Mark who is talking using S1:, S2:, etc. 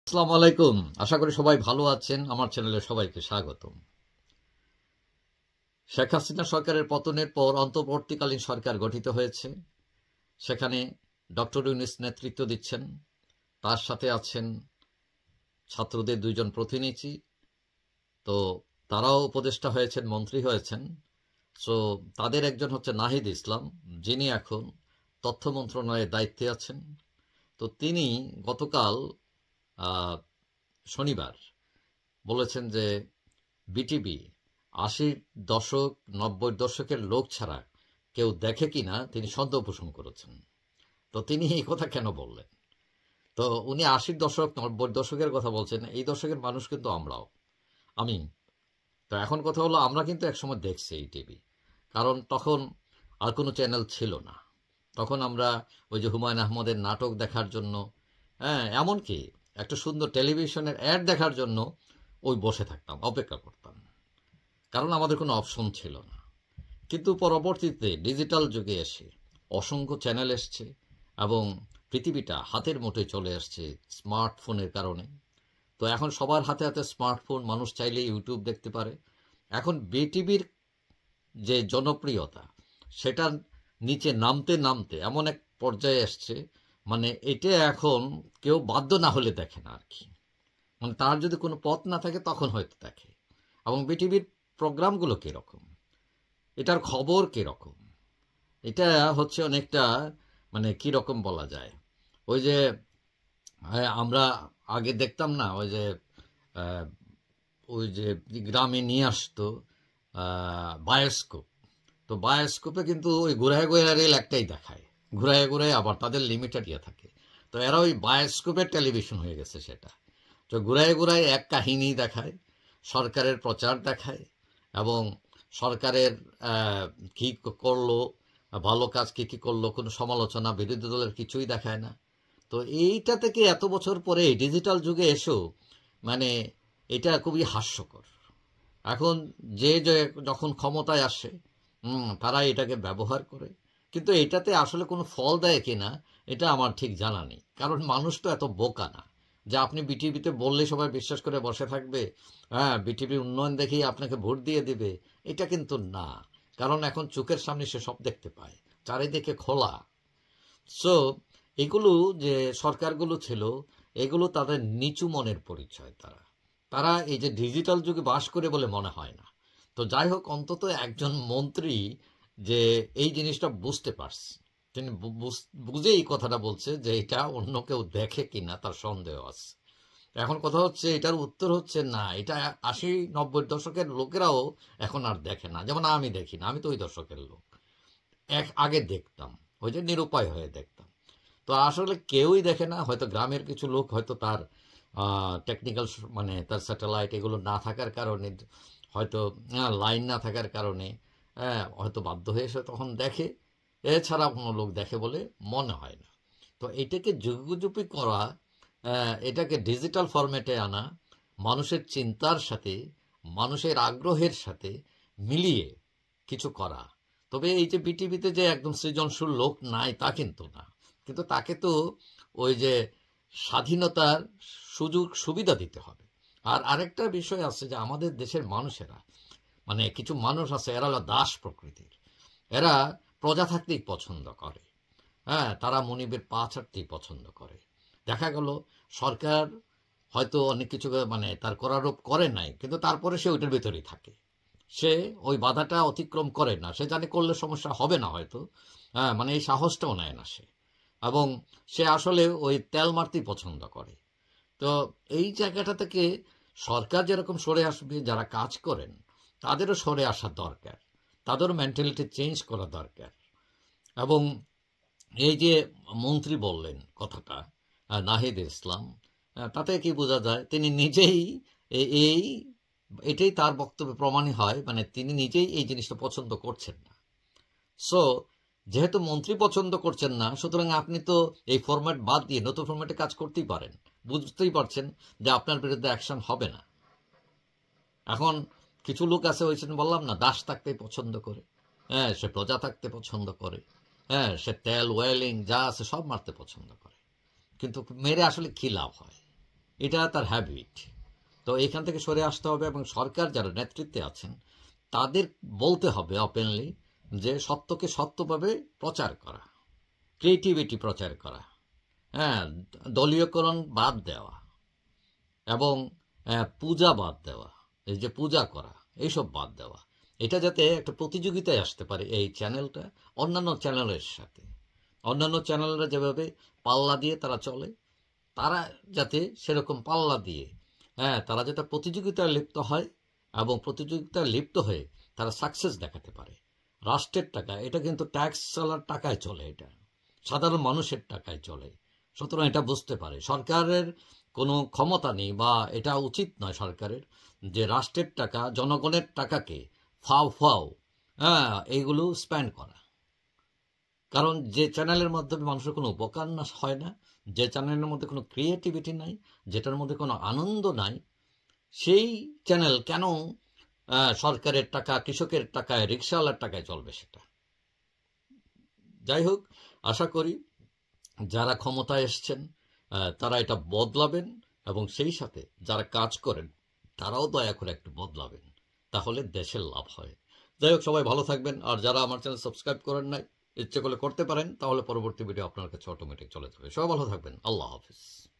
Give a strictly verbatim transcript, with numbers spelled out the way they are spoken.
S1: আসসালামু আলাইকুম। আশা করি সবাই ভালো আছেন। আমার চ্যানেলে সবাইকে স্বাগতম। শেখ হাসিনা সরকারের পতনের পর অন্তর্বর্তীকালীন সরকার গঠিত হয়েছে। সেখানে ডক্টর ইউনূস নেতৃত্ব দিচ্ছেন। তার সাথে আছেন ছাত্রদের দুইজন প্রতিনিধি। তো তারাও উপদেষ্টা হয়েছেন, মন্ত্রী হয়েছেন। সো তাদের একজন হচ্ছে নাহিদ ইসলাম, যিনি এখন তথ্য মন্ত্রণালয়ের দায়িত্বে আছেন। তো তিনি গতকাল শনিবার বলেছেন যে বিটিভি আশির দশক নব্বই দশকের লোক ছাড়া কেউ দেখে কিনা তিনি সন্দেহ পোষণ করেছেন। তো তিনি এই কথা কেন বললেন? তো উনি আশির দশক নব্বই দশকের কথা বলছেন। এই দশকের মানুষ কিন্তু আমরাও, আমি। তো এখন কথা হলো, আমরা কিন্তু একসময় দেখছি এই টিভি, কারণ তখন আর কোনো চ্যানেল ছিল না। তখন আমরা ওই যে হুমায়ুন আহমদের নাটক দেখার জন্য, হ্যাঁ, এমনকি একটা সুন্দর টেলিভিশনের অ্যাড দেখার জন্য ওই বসে থাকতাম, অপেক্ষা করতাম, কারণ আমাদের কোনো অপশন ছিল না। কিন্তু পরবর্তীতে ডিজিটাল যুগে এসে অসংখ্য চ্যানেল এসছে এবং পৃথিবীটা হাতের মুঠোয় চলে আসছে স্মার্টফোনের কারণে। তো এখন সবার হাতে হাতে স্মার্টফোন, মানুষ চাইলে ইউটিউব দেখতে পারে। এখন বিটিভির যে জনপ্রিয়তা, সেটা নিচে নামতে নামতে এমন এক পর্যায়ে এসছে, মানে এটা এখন কেউ বাধ্য না হলে দেখে না আর কি। মানে তার যদি কোনো পথ না থাকে তখন হয়তো দেখে। এবং বিটিভির প্রোগ্রামগুলো কীরকম, এটার খবর কীরকম, এটা হচ্ছে অনেকটা, মানে কীরকম বলা যায়, ওই যে আমরা আগে দেখতাম না, ওই যে ওই যে গ্রামে নিয়ে আসতো বায়োস্কোপ। তো বায়োস্কোপে কিন্তু ওই ঘুরায় ঘুরায় রেল একটাই দেখায়, ঘুরায় ঘুরায় আবার তাদের লিমিটেড ইয়ে থাকে। তো এরা ওই বায়োস্কোপের টেলিভিশন হয়ে গেছে সেটা। তো ঘুরায় ঘুরায় এক কাহিনী দেখায়, সরকারের প্রচার দেখায় এবং সরকারের কী করলো, ভালো কাজ কী কী করলো, কোনো সমালোচনা বিরোধী দলের কিছুই দেখায় না। তো এইটা থেকে এত বছর পরে ডিজিটাল যুগে এসেও মানে এটা খুবই হাস্যকর। এখন যে যখন ক্ষমতায় আসে তারা এটাকে ব্যবহার করে, কিন্তু এটাতে আসলে কোনো ফল দেয় কিনা এটা আমার ঠিক জানা নেই। কারণ মানুষ তো এত বোকা না যে আপনি বিটিভিতে বললে সবাই বিশ্বাস করে বসে থাকবে, হ্যাঁ বিটিভির উন্নয়ন দেখেই আপনাকে ভোট দিয়ে দিবে, এটা কিন্তু না। কারণ এখন চোখের সামনে সে সব দেখতে পায়, চারিদিকে খোলা। সো এগুলো যে সরকারগুলো ছিল, এগুলো তাদের নিচু মনের পরিচয়। তারা তারা এই যে ডিজিটাল যুগে বাস করে বলে মনে হয় না। তো যাই হোক, অন্তত একজন মন্ত্রী যে এই জিনিসটা বুঝতে পারছে, তিনি বুঝে এই কথাটা বলছে যে এটা অন্য কেউ দেখে কিনা তার সন্দেহ আছে। এখন কথা হচ্ছে, এটার উত্তর হচ্ছে না, এটা আশি নব্বই দশকের লোকেরাও এখন আর দেখে না। যেমন আমি দেখি না, আমি তো ওই দশকের লোক। এক আগে দেখতাম, ওই যে নিরুপায় হয়ে দেখতাম। তো আসলে কেউই দেখে না। হয়তো গ্রামের কিছু লোক, হয়তো তার টেকনিক্যাল মানে তার স্যাটেলাইট এগুলো না থাকার কারণে, হয়তো লাইন না থাকার কারণে, হ্যাঁ হয়তো বাধ্য হয়ে এসে তখন দেখে। এছাড়া কোনো লোক দেখে বলে মনে হয় না। তো এটাকে যুগোপযোগী করা, এটাকে ডিজিটাল ফরম্যাটে আনা, মানুষের চিন্তার সাথে মানুষের আগ্রহের সাথে মিলিয়ে কিছু করা। তবে এই যে বিটিভিতে যে একদম সৃজনশীল লোক নাই তা কিন্তু না, কিন্তু তাকে তো ওই যে স্বাধীনতার সুযোগ সুবিধা দিতে হবে। আর আরেকটা বিষয় আছে যে আমাদের দেশের মানুষেরা, মানে কিছু মানুষ আছে, এরা হলো দাস প্রকৃতির। এরা প্রজা থাকতেই পছন্দ করে, হ্যাঁ তারা মনিবের পা ছাড়তেই পছন্দ করে। দেখা গেল সরকার হয়তো অনেক কিছু মানে তার করারোপ করে নাই, কিন্তু তারপরে সে ওইটার ভেতরেই থাকে। সে ওই বাধাটা অতিক্রম করে না, সে জানে করলে সমস্যা হবে না হয়তো, হ্যাঁ মানে এই সাহসটাও নেয় না সে। এবং সে আসলে ওই তেল মারতেই পছন্দ করে। তো এই জায়গাটা থেকে সরকার যেরকম সরে আসবে, যারা কাজ করেন তাদেরও সরে আসা দরকার, তাদেরও মেন্টালিটি চেঞ্জ করা দরকার। এবং এই যে মন্ত্রী বললেন কথাটা, নাহিদ ইসলাম, তাতে কি বোঝা যায় তিনি নিজেই এই এটাই তার বক্তব্যে প্রমাণই হয়, মানে তিনি নিজেই এই জিনিসটা পছন্দ করছেন না। সো যেহেতু মন্ত্রী পছন্দ করছেন না, সুতরাং আপনি তো এই ফরম্যাট বাদ দিয়ে নতুন ফরম্যাটে কাজ করতেই পারেন। বুঝতেই পারছেন যে আপনার বিরুদ্ধে অ্যাকশন হবে না। এখন কিছু লোক আছে, ওই বললাম না, দাস থাকতে পছন্দ করে, হ্যাঁ সে প্রজা থাকতে পছন্দ করে, হ্যাঁ সে তেল ওয়েলিং যা আছে সব মারতে পছন্দ করে। কিন্তু মেরে আসলে কি লাভ হয়? এটা তার হ্যাবিট। তো এখান থেকে সরে আসতে হবে এবং সরকার যারা নেতৃত্বে আছেন তাদের বলতে হবে ওপেনলি যে সত্যকে সত্যভাবে প্রচার করা, ক্রিয়েটিভিটি প্রচার করা, হ্যাঁ, দলীয়করণ বাদ দেওয়া এবং পূজা বাদ দেওয়া, এই যে পূজা করা এইসব বাদ দেওয়া, এটা যাতে একটা প্রতিযোগিতায় আসতে পারে এই চ্যানেলটা অন্যান্য চ্যানেলের সাথে। অন্যান্য চ্যানেলরা যেভাবে পাল্লা দিয়ে তারা চলে, তারা যাতে সেরকম পাল্লা দিয়ে, হ্যাঁ, তারা যাতে প্রতিযোগিতায় লিপ্ত হয় এবং প্রতিযোগিতায় লিপ্ত হয়ে তারা সাকসেস দেখাতে পারে। রাষ্ট্রের টাকা, এটা কিন্তু ট্যাক্স চালার টাকায় চলে, এটা সাধারণ মানুষের টাকায় চলে। সুতরাং এটা বুঝতে পারে সরকারের কোনো ক্ষমতা নেই বা এটা উচিত নয় সরকারের যে রাষ্ট্রের টাকা, জনগণের টাকাকে ফাও ফাও হ্যাঁ এইগুলো স্পেন্ড করা। কারণ যে চ্যানেলের মাধ্যমে মানুষের কোনো উপকার না হয় না, যে চ্যানেলের মধ্যে কোনো ক্রিয়েটিভিটি নাই, যেটার মধ্যে কোনো আনন্দ নাই, সেই চ্যানেল কেন সরকারের টাকা, কৃষকের টাকায়, রিক্সাওয়ালার টাকায় চলবে সেটা? যাই হোক, আশা করি যারা ক্ষমতায় এসছেন তারা এটা বদলাবেন এবং সেই সাথে যারা কাজ করেন তারাও দয়া করে একটু বদলাবেন, তাহলে দেশের লাভ হয়। যাই হোক, সবাই ভালো থাকবেন। আর যারা আমার চ্যানেল সাবস্ক্রাইব করেন নাই, ইচ্ছে করলে করতে পারেন, তাহলে পরবর্তী ভিডিও আপনার কাছে অটোমেটিক চলে যাবে। সবাই ভালো থাকবেন। আল্লাহ হাফিজ।